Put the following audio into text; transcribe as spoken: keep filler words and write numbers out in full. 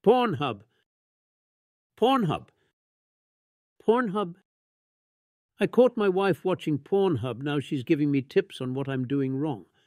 Pornhub. Pornhub. Pornhub. I caught my wife watching Pornhub. Now she's giving me tips on what I'm doing wrong.